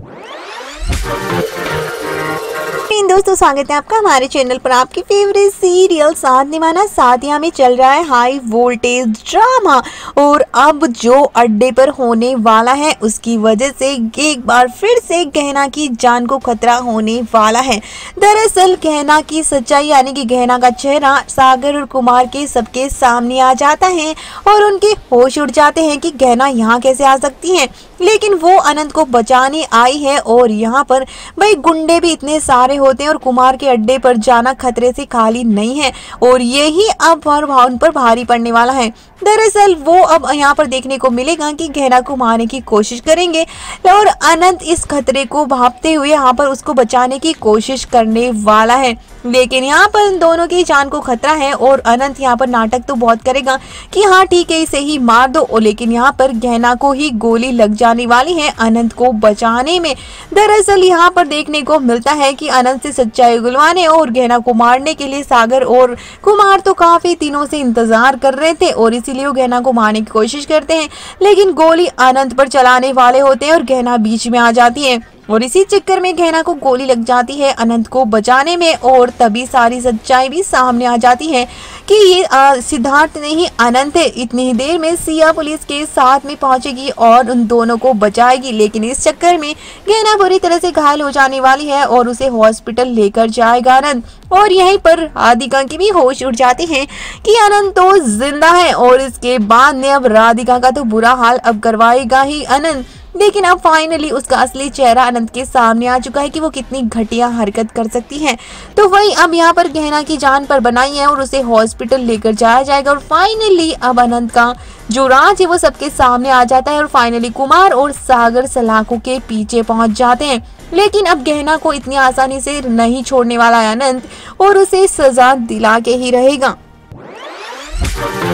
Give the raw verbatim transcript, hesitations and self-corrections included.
दोस्तों, स्वागत है आपका हमारे चैनल पर। आपकी फेवरेट सीरियल साथ निभाना साथिया में चल रहा है हाई वोल्टेज ड्रामा, और अब जो अड्डे पर होने वाला है उसकी वजह से एक बार फिर से गहना की जान को खतरा होने वाला है। दरअसल गहना की सच्चाई यानी कि गहना का चेहरा सागर और कुमार के सबके सामने आ जाता है और उनके होश उड़ जाते हैं कि गहना यहाँ कैसे आ सकती है। लेकिन वो अनंत को बचाने आई है और यहाँ पर भाई गुंडे भी इतने सारे होते हैं और कुमार के अड्डे पर जाना खतरे से खाली नहीं है, और यही अब उन पर भारी पड़ने वाला है। दरअसल वो अब यहाँ पर देखने को मिलेगा कि गहना को मारने की कोशिश करेंगे और अनंत इस खतरे को भांपते हुए यहाँ पर उसको बचाने की कोशिश करने वाला है। लेकिन यहाँ पर इन दोनों की जान को खतरा है और अनंत यहाँ पर नाटक तो बहुत करेगा कि हाँ ठीक है इसे ही मार दो, और लेकिन यहाँ पर गहना को ही गोली लग जाने वाली है अनंत को बचाने में। दरअसल यहाँ पर देखने को मिलता है कि अनंत से सच्चाई उगलवाने और गहना को मारने के लिए सागर और कुमार तो काफी दिनों से इंतजार कर रहे थे और इसीलिए वो गहना को मारने की कोशिश करते हैं, लेकिन गोली अनंत पर चलाने वाले होते हैं और गहना बीच में आ जाती है और इसी चक्कर में गहना को गोली लग जाती है अनंत को बचाने में। और तभी सारी सच्चाई भी सामने आ जाती है कि ये सिद्धार्थ नहीं अनंत है। इतनी ही देर में सिया पुलिस के साथ में पहुंचेगी और उन दोनों को बचाएगी, लेकिन इस चक्कर में गहना बुरी तरह से घायल हो जाने वाली है और उसे हॉस्पिटल लेकर जाएगा अनंत। और यहीं पर राधिका की भी होश उड़ जाती है कि अनंत तो जिंदा है, और इसके बाद में अब राधिका का तो बुरा हाल अब करवाएगा ही अनंत। लेकिन अब फाइनली उसका असली चेहरा अनंत के सामने आ चुका है कि वो कितनी घटिया हरकत कर सकती है। तो वही अब यहाँ पर गहना की जान पर बनाई है और उसे हॉस्पिटल लेकर जाया जाएगा, और फाइनली अब अनंत का जो राज है वो सबके सामने आ जाता है और फाइनली कुमार और सागर सलाखों के पीछे पहुंच जाते हैं। लेकिन अब गहना को इतनी आसानी से नहीं छोड़ने वाला है अनंत और उसे सजा दिला के ही रहेगा।